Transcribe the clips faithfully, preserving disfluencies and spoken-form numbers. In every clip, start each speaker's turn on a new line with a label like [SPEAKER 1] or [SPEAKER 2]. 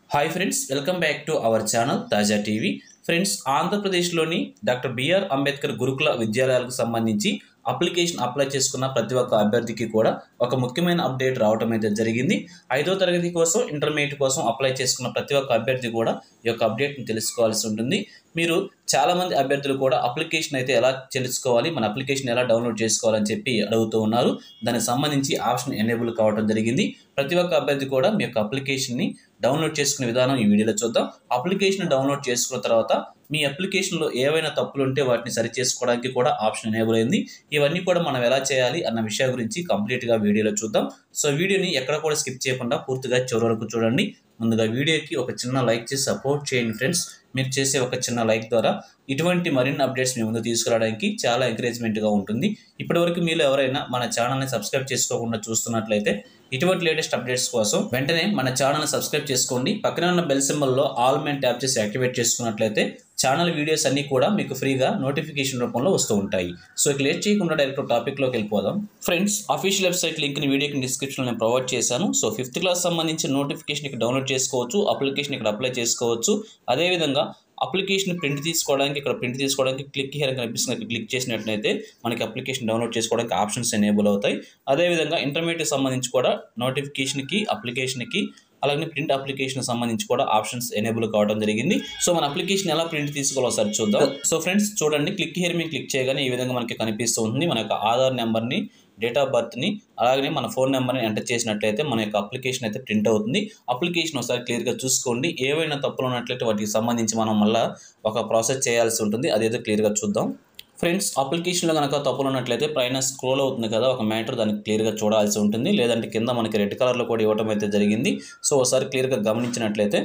[SPEAKER 1] Hi friends, welcome back to our channel Taaza TV. Friends, ఆంధ్రప్రదేశ్లోని doctor BR Ambedkar గురుకుల విద్యాలయాలకు సంబంధించి అప్లికేషన్ అప్లై చేసుకున్న ప్రతి ఒక్క అభ్యర్థికి కూడా ఒక ముఖ్యమైన అప్డేట్ రావడం అయితే జరిగింది. ఐదో తరగతి కోసం, ఇంటర్మీడియట్ కోసం అప్లై చేసుకున్న ప్రతి ఒక్క అభ్యర్థి కూడా ఈ యొక్క అప్డేట్ని తెలుసుకోవాల్సి ఉంటుంది. మీరు చాలామంది అభ్యర్థులు కూడా అప్లికేషన్ అయితే ఎలా తెలుసుకోవాలి, మన అప్లికేషన్ ఎలా డౌన్లోడ్ చేసుకోవాలని చెప్పి అడుగుతూ ఉన్నారు. దానికి సంబంధించి ఆప్షన్ ఎనేబుల్ కావడం జరిగింది. ప్రతి ఒక్క అభ్యర్థి కూడా మీ యొక్క అప్లికేషన్ని డౌన్లోడ్ చేసుకునే విధానం ఈ వీడియోలో చూద్దాం. అప్లికేషన్ డౌన్లోడ్ చేసుకున్న తర్వాత మీ అప్లికేషన్లో ఏవైనా తప్పులు ఉంటే వాటిని సరి చేసుకోవడానికి కూడా ఆప్షన్ ఎనేబుల్ అయింది. ఇవన్నీ కూడా మనం ఎలా చేయాలి అన్న విషయం గురించి కంప్లీట్గా వీడియోలో చూద్దాం. సో వీడియోని ఎక్కడ కూడా స్కిప్ చేయకుండా పూర్తిగా చివరి వరకు చూడండి. ముందుగా వీడియోకి ఒక చిన్న లైక్ చేసి సపోర్ట్ చేయండి ఫ్రెండ్స్. మీరు చేసే ఒక చిన్న లైక్ ద్వారా ఇటువంటి మరిన్ని అప్డేట్స్ మీ ముందు తీసుకురావడానికి చాలా ఎంకరేజ్మెంట్గా ఉంటుంది. ఇప్పటివరకు మీరు ఎవరైనా మన ఛానల్ని సబ్స్క్రైబ్ చేసుకోకుండా చూస్తున్నట్లయితే ఇటువంటి లేటెస్ట్ అప్డేట్స్ కోసం వెంటనే మన ఛానల్ని సబ్స్క్రైబ్ చేసుకోండి. పక్కన ఉన్న బెల్ సింబల్లో ఆల్ మెన్ ట్యాప్ చేసి యాక్టివేట్ చేసుకున్నట్లయితే ఛానల్ వీడియోస్ అన్నీ కూడా మీకు ఫ్రీగా నోటిఫికేషన్ రూపంలో వస్తూ ఉంటాయి. సో ఇక లేట్ చేయకుండా డైరెక్ట్ టాపిక్లోకి వెళ్ళిపోదాం. ఫ్రెండ్స్, అఫీషియల్ వెబ్సైట్ లింక్ని వీడియోకి డిస్క్రిప్షన్లో నేను ప్రొవైడ్ చేశాను. సో ఫిఫ్త్ క్లాస్ సంబంధించిన నోటిఫికేషన్ ఇక్కడ డౌన్లోడ్ చేసుకోవచ్చు, అప్లికేషన్ ఇక్కడ అప్లై చేసుకోవచ్చు. అదేవిధంగా అప్లికేషన్ ప్రింట్ తీసుకోవడానికి ఇక్కడ ప్రింట్ తీసుకోవడానికి క్లిక్ హియర్ కనిపిస్తుంది. క్లిక్ చేసినట్లయితే మనకి అప్లికేషన్ డౌన్లోడ్ చేసుకోవడానికి ఆప్షన్స్ ఎనేబుల్ అవుతాయి. అదేవిధంగా ఇంటర్మీడియట్ సంబంధించి కూడా నోటిఫికేషన్కి, అప్లికేషన్కి, అలాగే ప్రింట్ అప్లికేషన్ సంబంధించి కూడా ఆప్షన్స్ ఎనేబుల్ కావడం జరిగింది. సో మన అప్లికేషన్ ఎలా ప్రింట్ తీసుకోవాలో ఒకసారి చూద్దాం. సో ఫ్రెండ్స్ చూడండి, క్లిక్ హియర్ మీద క్లిక్ చేయగానే ఈ విధంగా మనకి కనిపిస్తూ ఉంటుంది. మన యొక్క ఆధార్ నెంబర్ని, డేట్ ఆఫ్ బర్త్ని, అలాగే మన ఫోన్ నెంబర్ని ఎంటర్ చేసినట్లయితే మన యొక్క అప్లికేషన్ అయితే ప్రింట్ అవుతుంది. అప్లికేషన్ ఒకసారి క్లియర్గా చూసుకోండి. ఏవైనా తప్పులు ఉన్నట్లయితే వాటికి సంబంధించి మనం మళ్ళీ ఒక ప్రాసెస్ చేయాల్సి ఉంటుంది. అదేదో క్లియర్గా చూద్దాం. ఫ్రెండ్స్, అప్లికేషన్లో కనుక తప్పులు ఉన్నట్లయితే పైన స్క్రోల్ అవుతుంది కదా ఒక మ్యాటర్, దానికి క్లియర్గా చూడాల్సి ఉంటుంది. లేదంటే కింద మనకి రెడ్ కలర్లో కూడా ఇవ్వడం అయితే జరిగింది. సో ఒకసారి క్లియర్గా గమనించినట్లయితే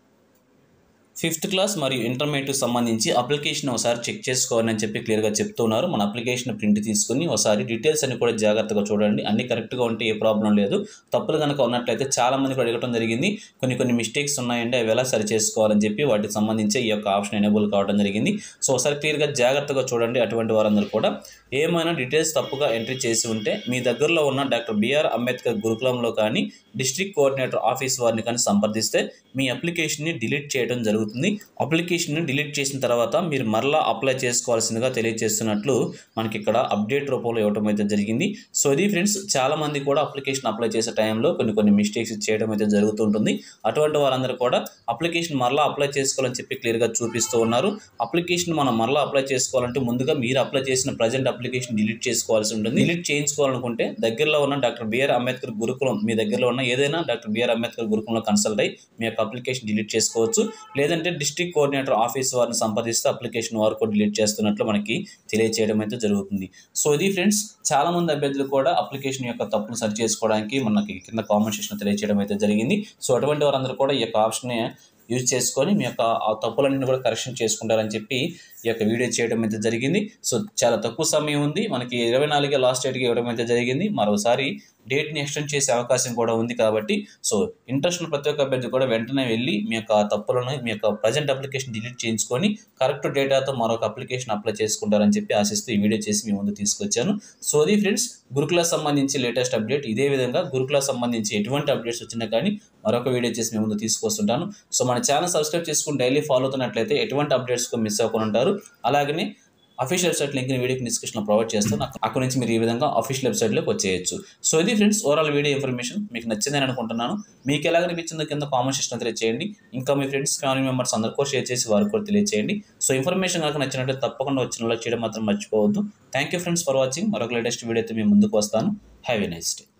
[SPEAKER 1] ఫిఫ్త్ క్లాస్ మరియు ఇంటర్మీడియట్కి సంబంధించి అప్లికేషన్ ఒకసారి చెక్ చేసుకోవాలని అని చెప్పి క్లియర్గా చెప్తున్నారు. మన అప్లికేషన్ ప్రింట్ తీసుకుని ఒకసారి డీటెయిల్స్ అన్ని కూడా జాగ్రత్తగా చూడండి. అన్ని కరెక్ట్గా ఉంటే ఏ ప్రాబ్లం లేదు. తప్పులు కనుక ఉన్నట్లయితే చాలామంది కూడా అడగడం జరిగింది, కొన్ని కొన్ని మిస్టేక్స్ ఉన్నాయంటే అవి ఎలా సరి చేసుకోవాలని చెప్పి వాటికి సంబంధించి ఈ యొక్క ఆప్షన్ ఎనేబుల్ కావడం జరిగింది. సో ఒకసారి క్లియర్గా జాగ్రత్తగా చూడండి. అటువంటి వారందరూ కూడా ఏమైనా డీటెయిల్స్ తప్పుగా ఎంట్రీ చేసి ఉంటే మీ దగ్గరలో ఉన్న డాక్టర్ బిఆర్ అంబేద్కర్ గురుకులంలో కానీ, డిస్ట్రిక్ట్ కోఆర్డినేటర్ ఆఫీస్ వారిని కానీ సంప్రదిస్తే మీ అప్లికేషన్ని డిలీట్ చేయడం జరుగుతుంది. అప్లికేషన్ని డిలీట్ చేసిన తర్వాత మీరు మరలా అప్లై చేసుకోవాల్సిందిగా తెలియజేస్తున్నట్లు మనకి ఇక్కడ అప్డేట్ రూపంలో ఇవ్వడం అయితే జరిగింది. సో ఇది ఫ్రెండ్స్, చాలామంది కూడా అప్లికేషన్ అప్లై చేసే టైంలో కొన్ని కొన్ని మిస్టేక్స్ చేయడం అయితే జరుగుతుంటుంది. అటువంటి వారందరూ కూడా అప్లికేషన్ మరలా అప్లై చేసుకోవాలని చెప్పి క్లియర్గా చూపిస్తూ ఉన్నారు. అప్లికేషన్ మనం మరలా అప్లై చేసుకోవాలంటే ముందుగా మీరు అప్లై చేసిన ప్రజెంట్ అప్లికేషన్ డిలీట్ చేసుకోవాల్సి ఉంటుంది. డిలీట్ చేయించుకోవాలనుకుంటే దగ్గరలో ఉన్న డాక్టర్ బిఆర్ అంబేద్కర్ గురుకులం, మీ దగ్గరలో ఉన్న ఏదైనా డాక్టర్ బిఆర్ అంబేద్కర్ గురుకులంలో కన్సల్ట్ అయ్యి మీ యొక్క అప్లికేషన్ డిలీట్ చేసుకోవచ్చు. లేదంటే డిస్ట్రిక్ట్ కోఆర్డినేటర్ ఆఫీస్ వారిని సంప్రదిస్తే అప్లికేషన్ వారు కూడా డిలీట్ చేస్తున్నట్లు మనకి తెలియజేయడం అయితే జరుగుతుంది. సో ఇది ఫ్రెండ్స్, చాలా మంది అభ్యర్థులు కూడా అప్లికేషన్ యొక్క తప్పును సరి చేసుకోవడానికి మనకి కింద కామెంట్ సెక్షన్ తెలియజేయడం అయితే జరిగింది. సో అటువంటి వారందరూ కూడా ఈ యొక్క ఆప్షన్ యూజ్ చేసుకొని మీ యొక్క ఆ తప్పులన్నీ కూడా కరెక్షన్ చేసుకుంటారని చెప్పి ఈ యొక్క వీడియో చేయడం అయితే జరిగింది. సో చాలా తక్కువ సమయం ఉంది మనకి, ఇరవై నాలుగే లాస్ట్ డేట్కి ఇవ్వడం అయితే జరిగింది. మరోసారి డేట్ని ఎక్స్టెండ్ చేసే అవకాశం కూడా ఉంది కాబట్టి సో ఇంట్రెస్ట్ ఉన్న ప్రతి ఒక్క అభ్యర్థి కూడా వెంటనే వెళ్ళి మీ యొక్క తప్పులను, మీ యొక్క ప్రజెంట్ అప్లికేషన్ డిలీట్ చేయించుకొని కరెక్ట్ డేటాతో మరొక అప్లికేషన్ అప్లై చేసుకుంటారని చెప్పి ఆశిస్తూ ఈ వీడియో చేసి మీ ముందు తీసుకొచ్చాను. సో అది ఫ్రెండ్స్, గురుకుల సంబంధించి లేటెస్ట్ అప్డేట్. ఇదే విధంగా గురుకుల సంబంధించి ఎటువంటి అప్డేట్స్ వచ్చినా కానీ మరొక వీడియో చేసి మీ ముందు తీసుకొస్తుంటాను. సో మన ఛానల్ సబ్స్క్రైబ్ చేసుకుని డైలీ ఫాలో అవుతున్నట్లయితే ఎటువంటి అప్డేట్స్ మిస్ అవ్వకుండా ఉంటారు. అలాగనే అఫీషియల్ వెబ్సైట్ లింక్ని వీడియోకి డిస్క్రిప్షన్లో ప్రొవైడ్ చేస్తాను. అక్కడ నుంచి మీరు ఈ విధంగా అఫీషియల్ వెబ్సైట్లోకి వచ్చేయచ్చు. సో ఇది ఫ్రెండ్స్, ఓవరాల్ వీడియో ఇన్ఫర్మేషన్ మీకు నచ్చిందని అనుకుంటున్నాను. మీకు ఎలా అనిపించిందో కింద కామెంట్ సెక్షన్ తెలియజేయండి. ఇంకా మీ ఫ్రెండ్స్, ఫ్యామిలీ మెంబర్స్ అందరూ కూడా షేర్ చేసి వారికి కూడా తెలియజేయండి. సో ఇన్ఫర్మేషన్ కనుక నచ్చినట్లయితే తప్పకుండా వచ్చిన లైక్ చేయడం మాత్రం మర్చిపోవద్దు. Thank you friends for watching. మరొక లేటెస్ట్ వీడియోతో మీ ముందుకు వస్తాను. Have a nice day.